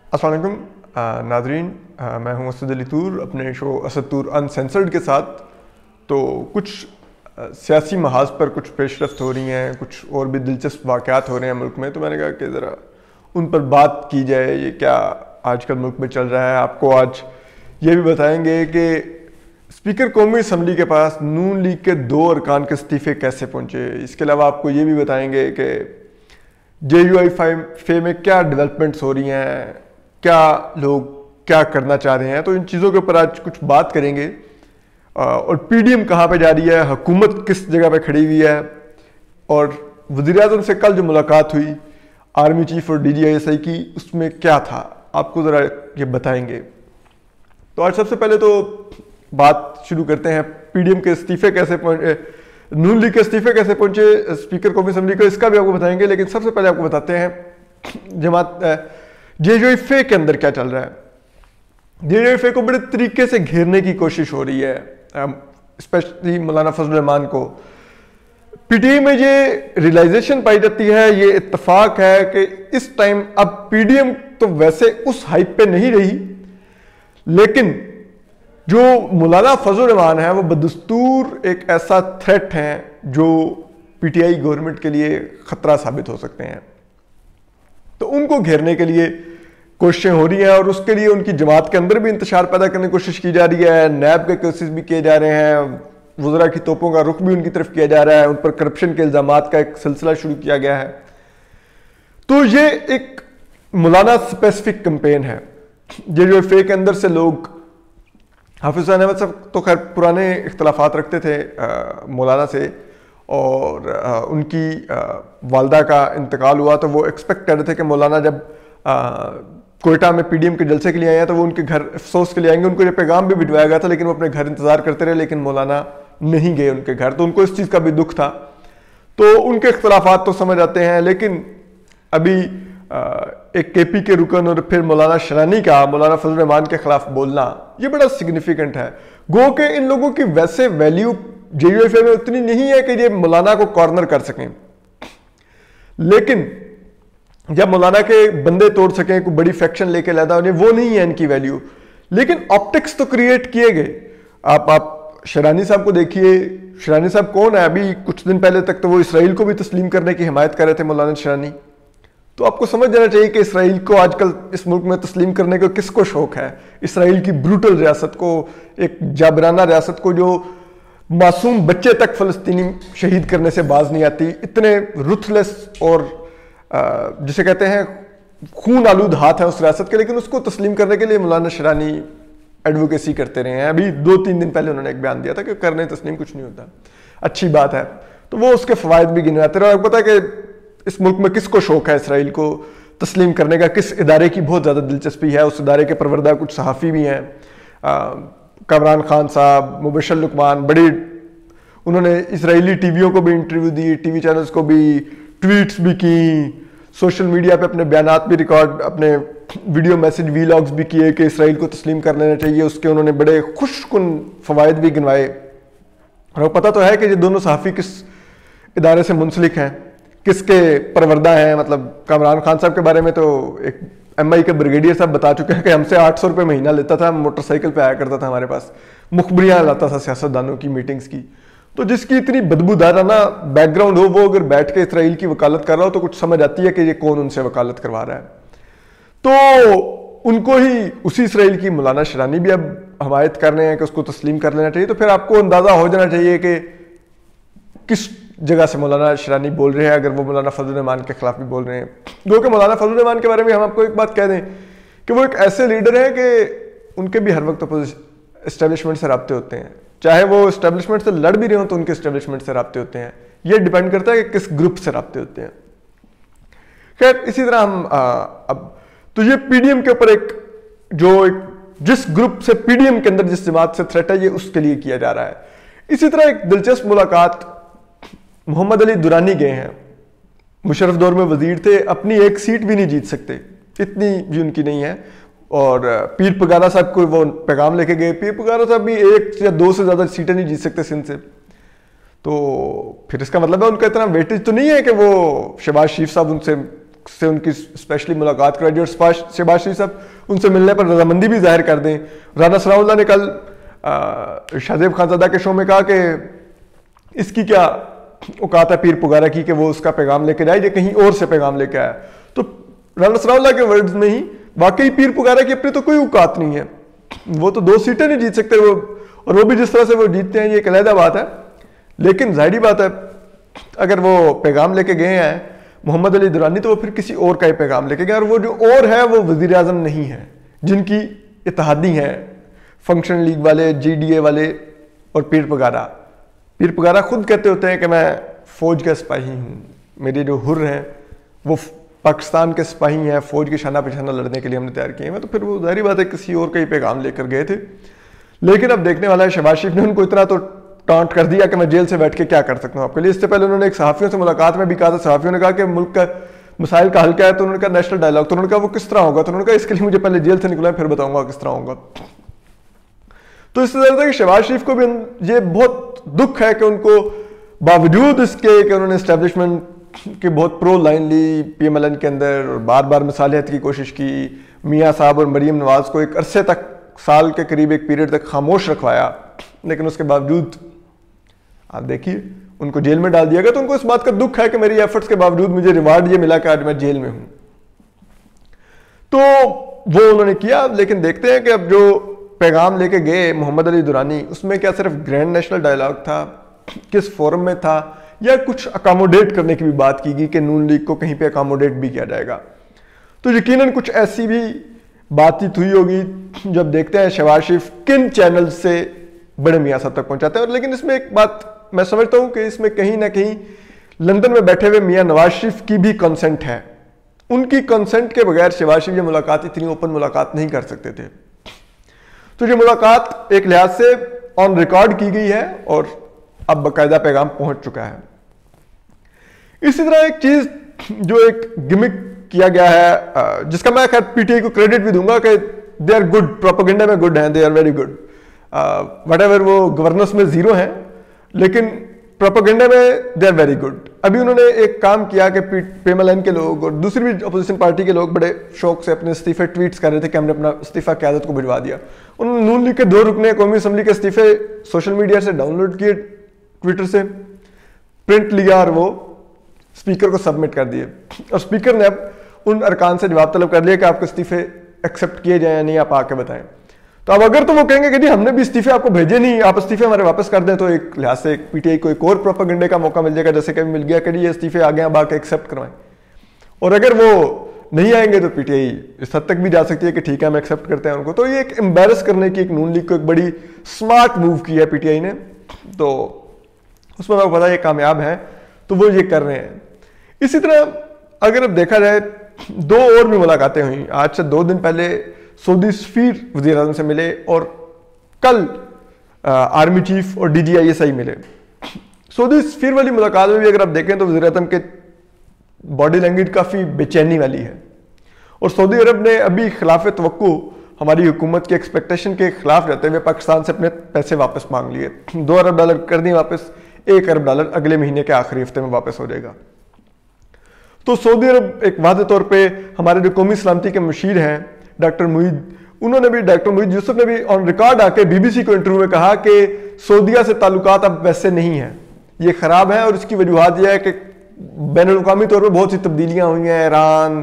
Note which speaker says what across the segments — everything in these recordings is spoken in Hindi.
Speaker 1: अस्सलाम वालेकुम नाज़रीन, मैं हूं असद अली तूर अपने शो असद तूर अनसेंसर्ड के साथ। तो कुछ सियासी महाज पर कुछ पेशरफ्त हो रही हैं, कुछ और भी दिलचस्प वाक़यात हो रहे हैं मुल्क में, तो मैंने कहा कि ज़रा उन पर बात की जाए। ये क्या आजकल मुल्क में चल रहा है। आपको आज ये भी बताएंगे कि स्पीकर कौमी असम्बली के पास नून लीग के 2 अरकान के इस्तीफ़े कैसे पहुँचे। इसके अलावा आपको ये भी बताएंगे कि JUI में क्या डेवलपमेंट्स हो रही हैं, क्या लोग क्या करना चाह रहे हैं। तो इन चीज़ों के ऊपर आज कुछ बात करेंगे। और PDM कहाँ पे जा रही है, हुकूमत किस जगह पे खड़ी हुई है, और वज़ीर-ए-आज़म से कल जो मुलाकात हुई आर्मी चीफ और DGISI की, उसमें क्या था, आपको ज़रा ये बताएंगे। तो आज सबसे पहले तो बात शुरू करते हैं PDM के इस्तीफ़े कैसे पहुँचे, नून लीग के इस्तीफ़े कैसे पहुँचे स्पीकर कौमी असम्बली को, इसका भी आपको बताएंगे। लेकिन सबसे पहले आपको बताते हैं जमात JUI के अंदर क्या चल रहा है। JUI को बड़े तरीके से घेरने की कोशिश हो रही है, स्पेशली मौलाना फजल रहमान को। PTI में ये रियलाइजेशन पाई जाती है, ये इत्तफाक है कि इस टाइम अब PDM तो वैसे उस हाइप पे नहीं रही, लेकिन जो मौलाना फजल रहमान है वो बदस्तूर एक ऐसा थ्रेट है जो PTI गवर्नमेंट के लिए खतरा साबित हो सकते हैं। तो उनको घेरने के लिए कोशिशें हो रही हैं, और उसके लिए उनकी जमात के अंदर भी इंतशार पैदा करने की कोशिश की जा रही है। नैब के केसेस भी किए जा रहे हैं, वज़रा की तोपों का रुख भी उनकी तरफ किया जा रहा है, उन पर करप्शन के इल्ज़ामात का एक सिलसिला शुरू किया गया है। तो ये एक मौलाना स्पेसिफिक कैंपेन है। JUI के अंदर से लोग, हाफिज़ अहमद साहब तो खैर पुराने इख्तलाफात रखते थे मौलाना से, और उनकी वालदा का इंतकाल हुआ तो वो एक्सपेक्ट कर रहे थे कि मौलाना जब कोयटा में PDM के जलसे के लिए आए हैं तो वो उनके घर अफसोस के लिए आएंगे। उनको ये पैगाम भी भिजवाया गया था, लेकिन वो अपने घर इंतजार करते रहे, लेकिन मौलाना नहीं गए उनके घर। तो उनको इस चीज़ का भी दुख था। तो उनके इख्तलाफात तो समझ आते हैं, लेकिन अभी एक KP के रुकन और फिर मौलाना शरानी का मौलाना फजल रहमान के खिलाफ बोलना, ये बड़ा सिग्निफिकेंट है। गो के इन लोगों की वैसे वैल्यू JUI में उतनी नहीं है कि ये मौलाना को कॉर्नर कर सकें, लेकिन जब मौलाना के बंदे तोड़ सकें, कोई बड़ी फैक्शन लेके लादा उन्हें, वो नहीं है इनकी वैल्यू। लेकिन ऑप्टिक्स तो क्रिएट किए गए। आप शरानी साहब को देखिए। शरानी साहब कौन है? अभी कुछ दिन पहले तक तो वो इसराइल को भी तस्लीम करने की हिमायत कर रहे थे मौलाना शरानी। तो आपको समझ जाना चाहिए कि इसराइल को आजकल इस मुल्क में तस्लीम करने को किसको शौक है। इसराइल की ब्रूटल रियासत को, एक जाबराना रियासत को, जो मासूम बच्चे तक फ़लस्तीनी शहीद करने से बाज नहीं आती। इतने रुथलेस और जिसे कहते हैं खून आलूद हाथ है उस रियासत के, लेकिन उसको तस्लीम करने के लिए मौलाना शरानी एडवोकेसी करते रहे हैं। अभी 2-3 दिन पहले उन्होंने एक बयान दिया था कि करने तस्लीम कुछ नहीं होता, अच्छी बात है। तो वो उसके फ़वाइद भी गिनवाते रहे। और पता है कि इस मुल्क में किसको शौक है इसराइल को तस्लीम करने का, किस इदारे की बहुत ज़्यादा दिलचस्पी है। उस इदारे के परवरदा कुछ सहाफ़ी भी हैं, कमरान खान साहब, मुबशर लुकमान, बड़ी उन्होंने इसराइली टीवियों को भी इंटरव्यू दी, TV चैनल्स को भी, ट्वीट्स भी की, सोशल मीडिया पे अपने बयानात भी रिकॉर्ड, अपने वीडियो मैसेज वीलॉग्स भी किए कि इसराइल को तस्लीम कर लेना चाहिए। उसके उन्होंने बड़े खुशकुन फ़वाइद भी गिनवाए। और पता तो है कि ये दोनों सहाफ़ी किस इदारे से मुंसलिक हैं, किसके परवरदा हैं। मतलब कमरान खान साहब के बारे में तो एक MI के ब्रिगेडियर साहब बता चुके हैं कि हमसे 800 रुपये महीना लेता था, मोटरसाइकिल पे आया करता था हमारे पास, मुखबरियाँ लाता था सियासतदानों की मीटिंग्स की। तो जिसकी इतनी बदबूदाराना बैकग्राउंड हो, वो अगर बैठ के इसराइल की वकालत कर रहा हो तो कुछ समझ आती है कि ये कौन उनसे वकालत करवा रहा है। तो उनको ही, उसी इसराइल की मौलाना शरानी भी अब हमायत कर रहे हैं कि उसको तस्लीम कर लेना चाहिए। तो फिर आपको अंदाज़ा हो जाना चाहिए कि किस जगह से मौलाना शरानी बोल रहे हैं, अगर वो मौलाना फजल रहमान के खिलाफ भी बोल रहे हैं। जो कि मौलाना फजल रहमान के बारे में हम आपको एक बात कह दें कि वो एक ऐसे लीडर हैं कि उनके भी हर वक्त इस्टेब्लिशमेंट से रब्ते होते हैं। चाहे वो इस्टेब्लिशमेंट से लड़ भी रहे हो तो उनके इस्टेब्लिशमेंट से रब्ते होते हैं। ये डिपेंड करता है कि किस ग्रुप से रब्ते होते हैं। खैर, इसी तरह हम अब तो ये PDM के ऊपर जिस ग्रुप से PDM के अंदर जिस जमात से थ्रेट है, ये उसके लिए किया जा रहा है। इसी तरह एक दिलचस्प मुलाकात मोहम्मद अली दुरानी गए हैं। मुशर्रफ दौर में वजीर थे, अपनी एक सीट भी नहीं जीत सकते, इतनी भी उनकी नहीं है। और पीर पगारा साहब को वो पैगाम लेके गए। पीर पगारा साहब भी 1 या 2 से ज़्यादा सीटें नहीं जीत सकते सिंध से। तो फिर इसका मतलब है उनका इतना वेटेज तो नहीं है कि वो शहबाज शरीफ साहब उनसे से उनकी स्पेशली मुलाकात कराई और शहबाज शरीफ साहब उनसे मिलने पर रजामंदी भी जाहिर कर दें। राना सनाउल्लाह ने कल शाहजेब खानजादा के शो में कहा कि इसकी क्या औकात है पीर पुगारा की कि वो उसका पैगाम लेकर आए, ये कहीं और से पैगाम लेकर आया। तो राना सनाउल्लाह के वर्ड्स में ही वाकई पीर पुगारा की अपनी तो कोई औकात नहीं है, वो तो 2 सीटें नहीं जीत सकते वो, और वो भी जिस तरह से वो जीतते हैं ये एक अलग बात है। लेकिन जाहिर बात है अगर वो पैगाम लेके गए हैं मोहम्मद अली दुरानी, तो वो फिर किसी और का ही पैगाम लेके गए, और वो जो और है वो वजीर आजम नहीं है, जिनकी इत्तेहादी हैं फंक्शन लीग वाले, GDA वाले और पीर पुगारा खुद कहते होते हैं कि मैं फौज का सिपाही हूँ, मेरे जो हुर्र हैं वो पाकिस्तान के सिपाही हैं, फौज की शाना पेशाना लड़ने के लिए हमने तैयार किए हैं। तो फिर वो जाहिर बात है किसी और का ही पैगाम लेकर गए थे। लेकिन अब देखने वाला है शहबाज शरीफ ने उनको इतना तो टांट कर दिया कि मैं जेल से बैठ के क्या कर सकता हूँ आपके लिए। इससे पहले उन्होंने एक सहाफियों से मुलाकात में भी कहा था, सहाफियों ने कहा कि मुल्क का मसाइल का हल क्या है, तो उन्होंने कहा नेशनल डायलॉग, तो उन्होंने कहा वो किस तरह होगा, तो उन्होंने कहा इसके लिए मुझे पहले जेल से निकला फिर बताऊंगा किस तरह होगा। तो इससे ज्यादा कि शहबाज शरीफ को भी ये बहुत दुख है कि उनको बावजूद इसके कि उन्होंने एस्टेब्लिशमेंट की बहुत प्रो लाइन ली PMLN के अंदर और बार बार मिसालियत की कोशिश की, मियाँ साहब और मरीम नवाज को एक अरसे तक, साल के करीब एक पीरियड तक खामोश रखवाया, लेकिन उसके बावजूद आप देखिए उनको जेल में डाल दिया गया। तो उनको इस बात का दुख है कि मेरी एफर्ट्स के बावजूद मुझे रिवार्ड ये मिला कि आज मैं जेल में हूं। तो वो उन्होंने किया। लेकिन देखते हैं कि अब जो पैगाम लेके गए मोहम्मद अली दुरानी, उसमें क्या सिर्फ ग्रैंड नेशनल डायलॉग था, किस फोरम में था, या कुछ अकोमोडेट करने की भी बात की गई कि नून लीग को कहीं पे अकोमोडेट भी किया जाएगा। तो यकीनन कुछ ऐसी भी बातचीत हुई होगी। जब देखते हैं शहबाज शरीफ किन चैनल से बड़े मियाँ साहब तक पहुंचाते हैं। और लेकिन इसमें एक बात मैं समझता हूं कि इसमें कहीं ना कहीं लंदन में बैठे हुए मियाँ नवाज शरीफ की भी कंसेंट है। उनकी कंसेंट के बगैर शहबाज शरीफ ये मुलाकात इतनी ओपन मुलाकात नहीं कर सकते थे। तो ये मुलाकात एक लिहाज से ऑन रिकॉर्ड की गई है और अब बाकायदा पैगाम पहुंच चुका है। इसी तरह एक चीज जो एक गिमिक किया गया है, जिसका मैं खैर PTI को क्रेडिट भी दूंगा कि दे आर गुड, प्रोपेगेंडा में गुड हैं, they are very good. Whatever वो गवर्नेंस में 0 हैं, लेकिन प्रोपेगेंडा में दे आर वेरी गुड। अभी उन्होंने एक काम किया कि PMLN के लोग और दूसरी भी अपोजिशन पार्टी के लोग बड़े शौक से अपने इस्तीफे ट्वीट्स कर रहे थे कि हमने अपना इस्तीफा क़यादत को भिजवा दिया। उन्होंने नून लीग के 2 रुकने कौमी असम्बली के इस्तीफे सोशल मीडिया से डाउनलोड किए, ट्विटर से प्रिंट लिया और वो स्पीकर को सबमिट कर दिए। और स्पीकर ने अब उन अरकान से जवाब तलब कर लिया कि आपके इस्तीफे एक्सेप्ट किए जाए या नहीं, आप आके बताएं। तो अब अगर तो वो कहेंगे कि जी हमने भी इस्तीफे आपको भेजे नहीं, आप इस्तीफे हमारे वापस कर दें, तो एक लिहाज से PTI को एक और प्रोपेगेंडे का मौका मिल जाएगा, जैसे कभी मिल गया कि ये इस्तीफे आ गए अब आके एक्सेप्ट करवाएं। और अगर वो नहीं आएंगे तो PTI इस हद तक भी जा सकती है कि ठीक है हम एक्सेप्ट करते हैं उनको। तो ये एक एम्बेरस करने की एक नून लीग को एक बड़ी स्मार्ट मूव की है PTI ने, तो उसमें आपको पता है ये कामयाब है, तो वो ये कर रहे हैं। इसी तरह अगर अब देखा जाए 2 और भी मुलाकातें हुई। आज से 2 दिन पहले सऊदी सफीर वज़ीर आज़म से मिले और कल आर्मी चीफ और DGISI मिले। सऊदी सफीर वाली मुलाकात में भी अगर आप देखें तो वज़ीर आज़म के बॉडी लैंग्वेज काफ़ी बेचैनी वाली है। और सऊदी अरब ने अभी खिलाफ तवक्को हमारी हुकूमत की एक्सपेक्टेशन के खिलाफ रहते हुए पाकिस्तान से अपने पैसे वापस मांग लिए। $2 अरब कर दिए वापस, $1 अरब अगले महीने के आखिरी हफ्ते में वापस हो जाएगा। तो सऊदी अरब एक वादे तौर पे हमारे जो कौमी सलामती के मशीर हैं डॉक्टर मुईद यूसुफ ने भी ऑन रिकॉर्ड आके BBC को इंटरव्यू में कहा कि सऊदीया से ताल्लुकात अब वैसे नहीं है, ये खराब है। और इसकी वजूहत यह है कि बैनुल-अक़वामी तौर पर बहुत सी तब्दीलियां हुई हैं, ईरान,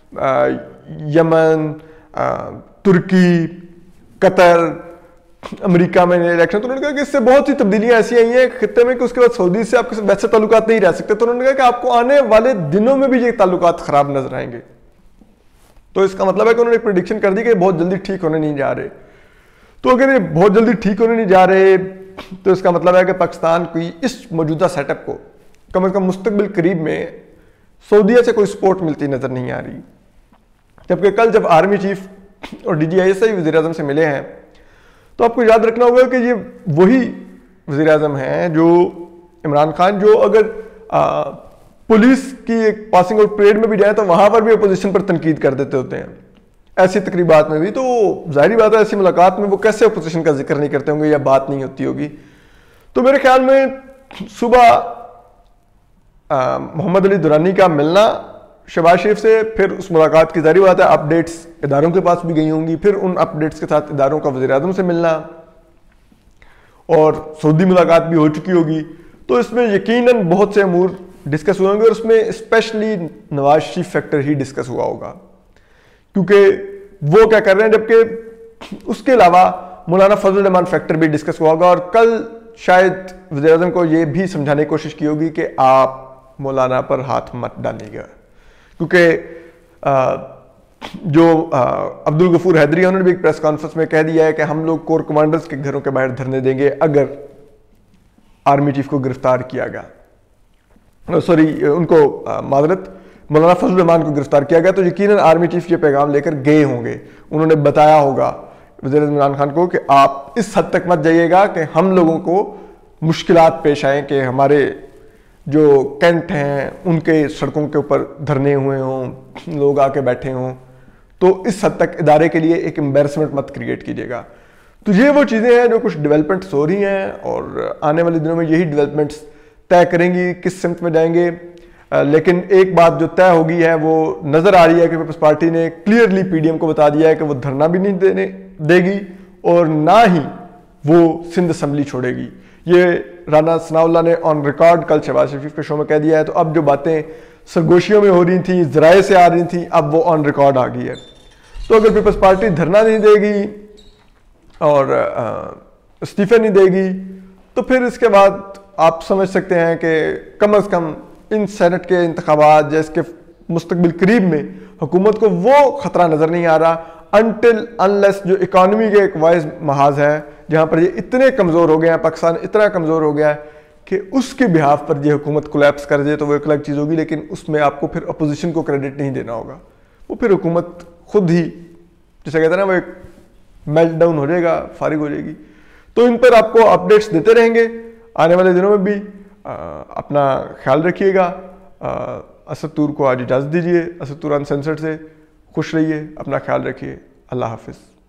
Speaker 1: यमन, तुर्की, कतर, अमेरिका में इलेक्शन। तो उन्होंने कहा कि इससे बहुत सी तब्दीलियां ऐसी आई हैं खित्ते में कि उसके बाद सऊदी से आपके वैसे ताल्लुकात नहीं रह सकते। तो उन्होंने कहा कि आपको आने वाले दिनों में भी ये ताल्लुकात खराब नजर आएंगे। तो इसका मतलब है कि उन्होंने प्रेडिक्शन कर दी कि बहुत जल्दी ठीक होने नहीं जा रहे। तो अगर ये बहुत जल्दी ठीक होने नहीं जा रहे तो इसका मतलब है कि पाकिस्तान की इस मौजूदा सेटअप को कम से कम मुस्तकबिल करीब में सऊदीया से कोई सपोर्ट मिलती नजर नहीं आ रही। जबकि कल जब आर्मी चीफ और DGISI वज़ीर आज़म से मिले हैं तो आपको याद रखना होगा कि ये वही वज़ीर आज़म हैं जो इमरान खान, जो अगर पुलिस की एक पासिंग आउट परेड में भी जाए तो वहां पर भी अपोजिशन पर तनकीद कर देते होते हैं, ऐसी तकरीबात में भी। तो जाहिर बात है ऐसी मुलाकात में वो कैसे अपोजिशन का जिक्र नहीं करते होंगे या बात नहीं होती होगी। तो मेरे ख्याल में सुबह मोहम्मद अली दुरानी का मिलना शहबाज शरीफ से, फिर उस मुलाकात की जारी बात है अपडेट्स इदारों के पास भी गई होंगी, फिर उन अपडेट्स के साथ इदारों का वज़ीर आज़म से मिलना और सऊदी मुलाकात भी हो चुकी होगी। तो इसमें यकीनन बहुत से अमूर डिस्कस हुए होंगे और उसमें स्पेशली नवाज शरीफ फैक्टर ही डिस्कस हुआ होगा, क्योंकि वो क्या कर रहे हैं, जबकि उसके अलावा मौलाना फजल रहमान फैक्टर भी डिस्कस हुआ होगा। और कल शायद वज़ीर आज़म को ये भी समझाने की कोशिश की होगी कि आप मौलाना पर हाथ मत डालिएगा, क्योंकि जो अब्दुल गफूर हैदरी उन्होंने भी एक प्रेस कॉन्फ्रेंस में कह दिया है कि हम लोग कोर कमांडर्स के घरों के बाहर धरने देंगे अगर आर्मी चीफ को गिरफ्तार किया गया, सॉरी उनको माजरत मौलाना फजल रहमान को गिरफ्तार किया गया, तो यकीनन आर्मी चीफ ये पैगाम लेकर गए होंगे। उन्होंने बताया होगा वज़ीर आज़म इमरान खान को कि आप इस हद तक मत जाइएगा कि हम लोगों को मुश्किलात पेश आए कि हमारे जो कैंट हैं उनके सड़कों के ऊपर धरने हुए हों, लोग आके बैठे हों, तो इस हद तक इदारे के लिए एक एम्बैरसमेंट मत क्रिएट कीजिएगा। तो ये वो चीज़ें हैं जो कुछ डेवलपमेंट्स हो रही हैं और आने वाले दिनों में यही डेवलपमेंट्स तय करेंगी किस सिमत में जाएंगे। लेकिन एक बात जो तय होगी है वो नज़र आ रही है कि पीपल्स पार्टी ने क्लियरली पीडीएम को बता दिया है कि वो धरना भी नहीं देने देगी और ना ही वो सिंध असम्बली छोड़ेगी। ये राना सनाउल्लाह ने ऑन रिकॉर्ड कल शहबाज शरीफ के शो में कह दिया है। तो अब जो बातें सरगोशियों में हो रही थी, ज़राए से आ रही थी, अब वो ऑन रिकॉर्ड आ गई है। तो अगर पीपल्स पार्टी धरना नहीं देगी और इस्तीफे नहीं देगी तो फिर इसके बाद आप समझ सकते हैं कि कम अज़ कम इन सेनेट के इंतखाबात या इसके मुस्तकबिल करीब में हुकूमत को वो ख़तरा नज़र नहीं आ रहा अनटिल अनलेस जो इकानमी के एक वाइज महाज है जहाँ पर ये इतने कमज़ोर हो गए हैं, पाकिस्तान इतना कमज़ोर हो गया है कि उसके बिहाफ पर ये हुकूमत कोलैप्स कर दे तो वो एक अलग चीज़ होगी। लेकिन उसमें आपको फिर अपोजिशन को क्रेडिट नहीं देना होगा, वो फिर हुकूमत खुद ही जैसे कहते हैं ना वो एक मेल्ट डाउन हो जाएगा, फारिग हो जाएगी। तो इन पर आपको अपडेट्स देते रहेंगे आने वाले दिनों में भी। अपना ख्याल रखिएगा। असद तूर को आज इजाज़त दीजिए। असद तूर अनसेंसर्ड से खुश रहिए, अपना ख्याल रखिए। अल्लाह हाफिज़।